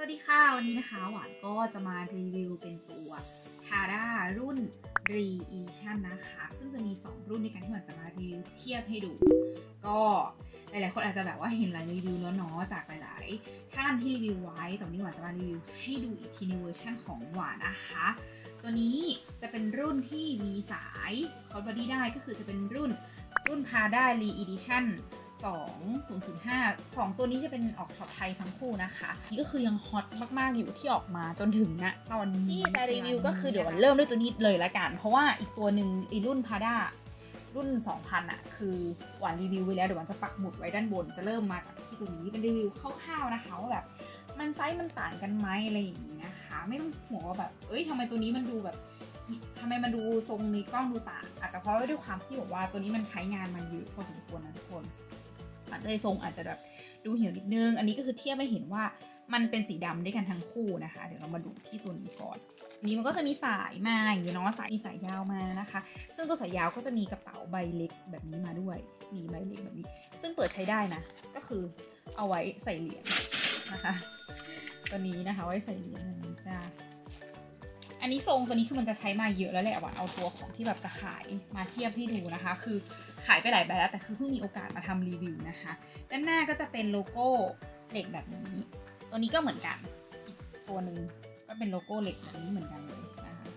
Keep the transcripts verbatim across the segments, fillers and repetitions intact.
วัสดีค่ะวันนี้นะคะหวานก็จะมารีวิวเป็นตัว Prada รุ่น Re Edition นะคะซึ่งจะมีสองรุ่นในการที่หวานจะมารีวิวเทียบให้ดูก็หลายๆคนอาจจะแบบว่าเห็นหลายรีวิวแล้วเนาะจากหลายๆท่านที่รีวิวไว้แต่วันนี้หวานจะมารีวิวให้ดูอีกทีในเวอร์ชันของหวานนะคะตัวนี้จะเป็นรุ่นที่มีสายคอร์ดบอดี้ได้ก็คือจะเป็นรุ่นรุ่น Prada Re Editionสองพันห้า สองตัวนี้จะเป็นออกช็อปไทยทั้งคู่นะคะนี่ก็คือยังฮอตมากๆอยู่ที่ออกมาจนถึงณตอนที่จะรีวิวก็คือเดี๋ยวเริ่มด้วยตัวนี้เลยละกันเพราะว่าอีกตัวหนึ่งไอ้รุ่น Prada รุ่น สองพัน อ่ะคือหวานรีวิวไว้แล้วเดี๋ยวหวานจะปักหมุดไว้ด้านบนจะเริ่มมาจากที่ตัวนี้เป็นรีวิวคร่าวๆนะคะว่าแบบมันไซส์มันต่างกันไหมอะไรอย่างนี้นะคะไม่ต้องห่วงว่าแบบเอ้ยทำไมตัวนี้มันดูแบบทำไมมันดูทรงในกล้องดูต่างอาจจะเพราะว่าด้วยความที่บอกว่าตัวนี้มันใช้งานมันเยอะพอสมควรนะทุกคนมันเลยทรงอาจจะแบบดูเหี่ยวนิดนึงอันนี้ก็คือเทียบให้เห็นว่ามันเป็นสีดำด้วยกันทั้งคู่นะคะเดี๋ยวเรามาดูที่ตัวนี้ก่อนนี้มันก็จะมีสายมาอย่างนี้เนาะสายมีสายยาวมานะคะซึ่งตัวสายยาวก็จะมีกระเป๋าใบเล็กแบบนี้มาด้วยมีใบเล็กแบบนี้ซึ่งเปิดใช้ได้นะก็คือเอาไว้ใส่เหรียญนะคะตัวนี้นะคะไว้ใส่เหรียญแบบนี้จ้าอันนี้ทรงตัวนี้คือมันจะใช้มาเยอะแล้วแหละหวานเอาตัวของที่แบบจะขายมาเทียบให้ดูนะคะคือขายไปหลายแบบแล้วแต่คือเพิ่งมีโอกาสมาทำรีวิวนะคะด้านหน้าก็จะเป็นโลโก้เหล็กแบบนี้ตัวนี้ก็เหมือนกันอีกตัวหนึ่งก็เป็นโลโก้เหล็กแบบนี้เหมือนกันเลยนะคะ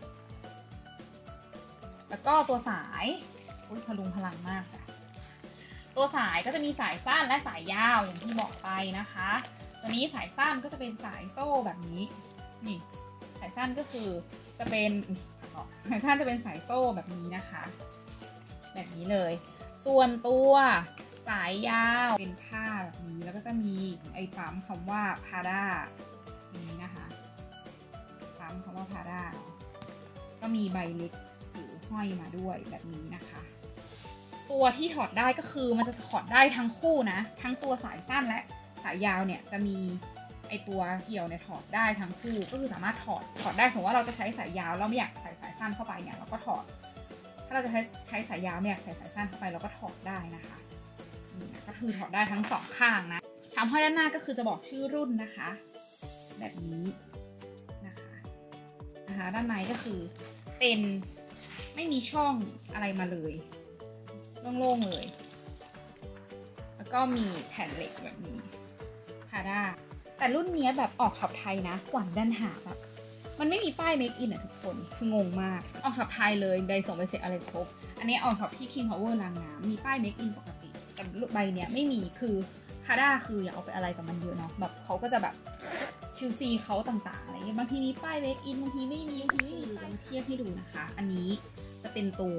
แล้วก็ตัวสายอุ้ยพลุงพลังมากค่ะตัวสายก็จะมีสายสั้นและสายยาวอย่างที่บอกไปนะคะตัวนี้สายสั้นก็จะเป็นสายโซ่แบบนี้นี่สายสั้นก็คือจะเป็นสายสั้นจะเป็นสายโซ่แบบนี้นะคะแบบนี้เลยส่วนตัวสายยาวเป็นผ้าแบบนี้แล้วก็จะมีไอ้ปั๊มคำว่า Prada นี้นะคะปั๊มคำว่า Prada ก็มีใบเล็กถือห้อยมาด้วยแบบนี้นะคะตัวที่ถอดได้ก็คือมันจะถอดได้ทั้งคู่นะทั้งตัวสายสั้นและสายยาวเนี่ยจะมีไอตัวเกี่ยวเนี่ยถอดได้ทั้งคู่ก็คือสามารถถอดถอดได้สมมติว่าเราจะใช้สายยาวเราไม่อยากใส่สายสั้นเข้าไปเนี่ยเราก็ถอดถ้าเราจะใช้ใช้สายยาวไม่อยากใส่สายสั้นเข้าไปเราก็ถอดได้นะคะนี่นะก็คือถอดได้ทั้งสองข้างนะชามห้อยด้านหน้าก็คือจะบอกชื่อรุ่นนะคะแบบนี้นะคะนะคะด้านในก็คือเป็นไม่มีช่องอะไรมาเลยโล่งๆเลยแล้วก็มีแผ่นเหล็กแบบนี้ Pradaแต่รุ่นนี้แบบออกช็อปไทยนะหวานดันหาแบบมันไม่มีป้าย Make in อ่ะทุกคนคืองงมากออกช็อปไทยเลยใบส่งใบเสร็จอะไรครบอันนี้ออกช็อปที่ King Power นางงามมีป้าย Make in ปกติแต่ใบเนี้ยไม่มีคือ Prada คืออย่าเอาไปอะไรกับมันเยอะเนาะแบบเขาก็จะแบบ คิว ซี เขาต่างๆอะไรเงี้ยบางทีมีป้าย Make in บางทีไม่มีบางทีไม่มีจะมาเทียบให้ดูนะคะอันนี้จะเป็นตัว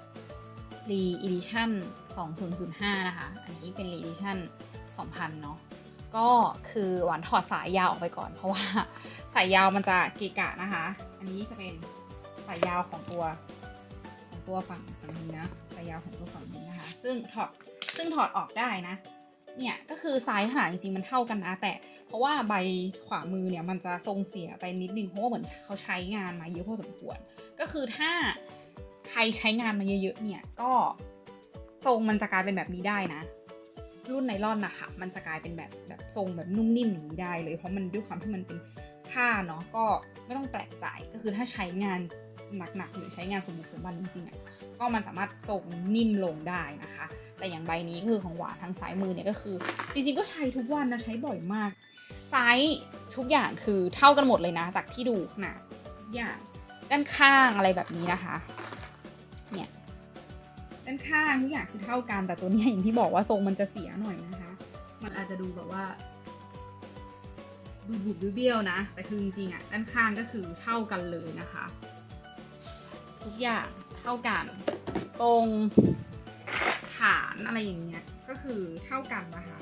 Re Edition สองพันห้านะคะอันนี้เป็น Re Edition สองพันเนาะก็คือหวานถอดสายยาวออกไปก่อนเพราะว่าสายยาวมันจะเกะกะนะคะอันนี้จะเป็นสายยาวของตัวของตัวฝั่งฝั่งนี้นะสายยาวของตัวฝั่งนี้นะคะซึ่งถอดซึ่งถอดออกได้นะเนี่ยก็คือไซส์ขนาดจริงๆมันเท่ากันนะแต่เพราะว่าใบขวามือเนี่ยมันจะทรงเสียไปนิดนึงเพราะว่าเหมือนเขาใช้งานมาเยอะพอสมควรก็คือถ้าใครใช้งานมาเยอะๆเนี่ยก็ทรงมันจะกลายเป็นแบบนี้ได้นะรุ่นไนลอนนะคะมันจะกลายเป็นแบบแบบทรงแบบนุ่มนิ่มอย่างนี้ได้เลยเพราะมันด้วยความที่มันเป็นผ้าเนาะก็ไม่ต้องแปลกใจก็คือถ้าใช้งานหนักๆหรือใช้งานสมบุกสมบันจริงๆอ่ะก็มันสามารถทรงนิ่มลงได้นะคะแต่อย่างใบนี้คือของหวานทางซ้ายมือเนี่ยก็คือจริงๆก็ใช้ทุกวันนะใช้บ่อยมากไซส์ทุกอย่างคือเท่ากันหมดเลยนะจากที่ดูขนาดทุกอย่างด้านข้างอะไรแบบนี้นะคะเนี่ยด้านข้างทุกอย่างคือเท่ากันแต่ตัวนี้อย่างที่บอกว่าทรงมันจะเสียหน่อยนะคะมันอาจจะดูแบบว่าดูบุบเบี้ยวนะแต่คือจริงๆอ่ะด้านข้างก็คือเท่ากันเลยนะคะทุกอย่างเท่ากันตรงฐานอะไรอย่างเงี้ยก็คือเท่ากันนะคะ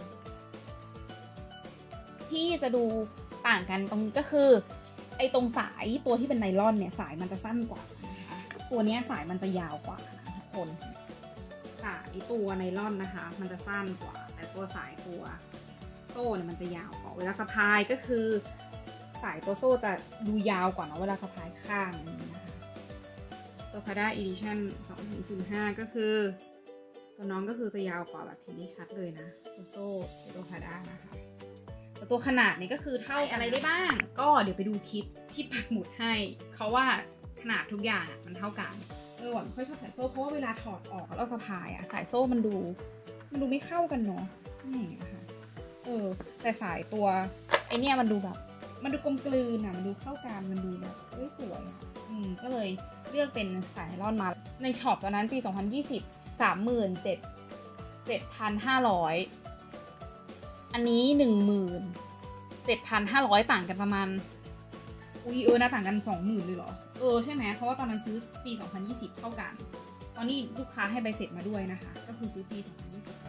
ที่จะดูต่างกันตรงนี้ก็คือไอ้ตรงสายตัวที่เป็นไนลอนเนี่ยสายมันจะสั้นกว่านะคะตัวนี้สายมันจะยาวกว่านะทุกคนสายตัวไนลอนนะคะมันจะสั้นกว่าแต่ตัวสายตัวโซ่เนี่ยมันจะยาวกว่าเวลาสะพายก็คือสายตัวโซ่จะดูยาวกว่านะเวลาสะพายข้างนี้นะคะตัว Prada Edition สองพันห้าก็คือตัวน้องก็คือจะยาวกว่าแบบเห็นได้ชัดเลยนะตัวโซ่ตัว Prada นะคะแต่ตัวขนาดนี้ก็คือเท่าอะไรได้บ้างก็เดี๋ยวไปดูคลิปที่ปักหมุดให้เขาว่าขนาดทุกอย่างอ่ะมันเท่ากันเออหวานไม่ค่อยชอบสายโซ่เพราะว่าเวลาถอดออกแล้วสะพายอ่ะสายโซ่มันดูมันดูไม่เข้ากันเนาะนี่นะคะเออแต่สายตัวไอเนี้ยมันดูแบบมันดูกลมกลืนอ่ะมันดูเข้ากันมันดูแบบเฮ้ยสวยอ่ะอืมก็เลยเลือกเป็นสายไนลอนมาในช็อปตอนนั้นปีสองพันยี่สิบ สามหมื่นเจ็ดเจ็ดพันห้าร้อยอันนี้หนึ่งหมื่นเจ็ดพันห้าร้อยต่างกันประมาณอุ้ยเออน่าต่างกันสองหมื่นเลยเหรอเออใช่ไหมเพราะว่าตอนนั้นซื้อปีสองพันยี่สิบเท่ากันตอนนี้ลูกค้าให้ใบเสร็จมาด้วยนะคะก็คือซื้อปีสองพันยี่สิบ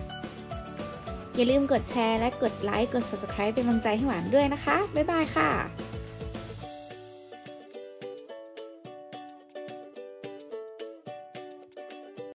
อย่าลืมกดแชร์และกดไลค์กด ซับสไครบ์ เป็นกำลังใจให้หวานด้วยนะคะบ๊ายบายค่ะ